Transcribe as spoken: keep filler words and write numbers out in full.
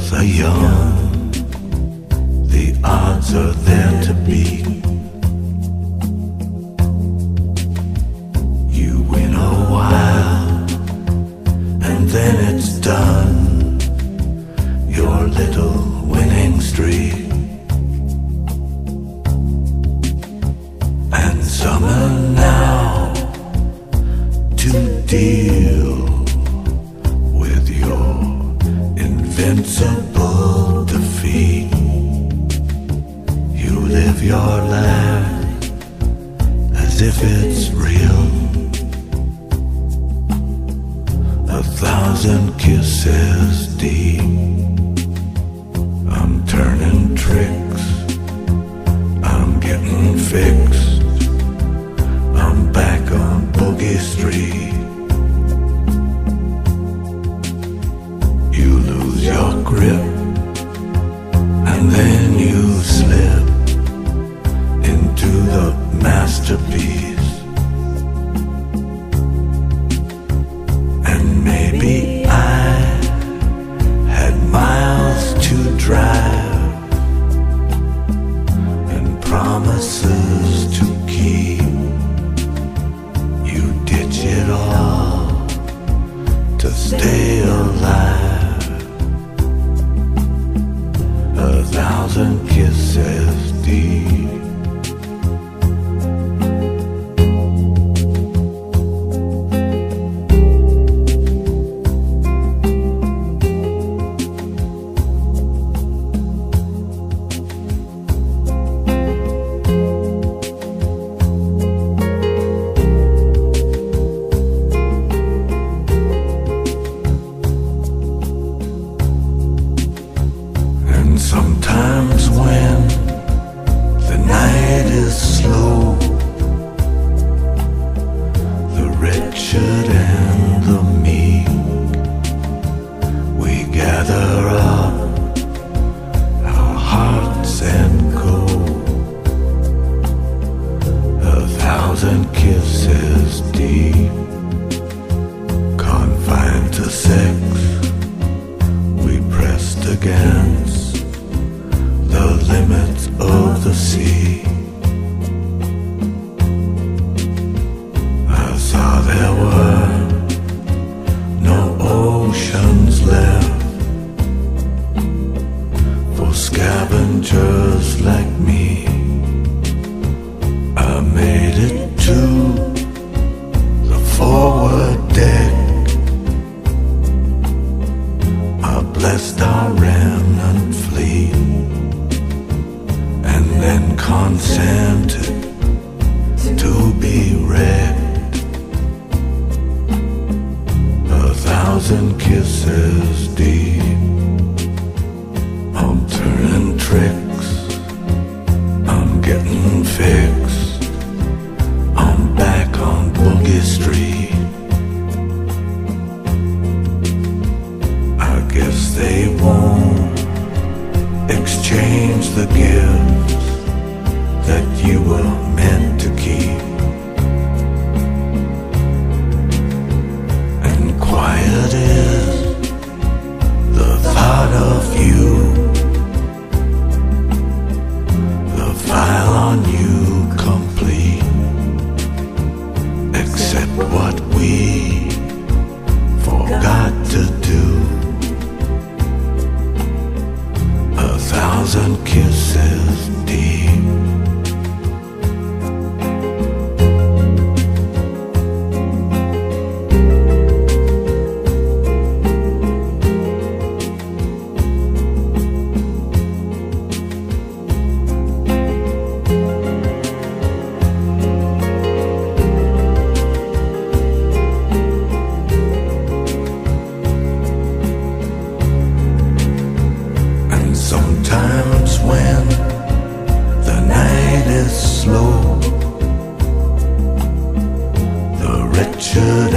both are young, the odds are there to beat. You win a while, and then it's done, your little winning streak. And summer now to deal with your invincible defeat. You live your life as if it's real. A thousand kisses deep. I'm turning tricks, I'm getting fixed, I'm back on Boogie Street. You lose your grip, and then you slip into the masterpiece. And maybe I had miles to drive and promises to keep. You ditch it all to stay alive. A thousand kisses deep. Sometimes when the night is slow, the wretched and the meek, we gather up our hearts and go. A thousand kisses deep, confined to sex, we pressed against the limits of the sea. I saw there were no oceans left for scavengers like me. I made it to the forward deck. I blessed our remnant fleet, and then consented to be wrecked. A thousand kisses deep. I'm turning tricks, I'm getting fixed, I'm back on Boogie Street. I guess they won't exchange the gifts that you were meant to keep. And quiet is the thought of you, the file on you complete, except what we forgot to do. A thousand kisses deep. Sometimes when the night is slow, the wretched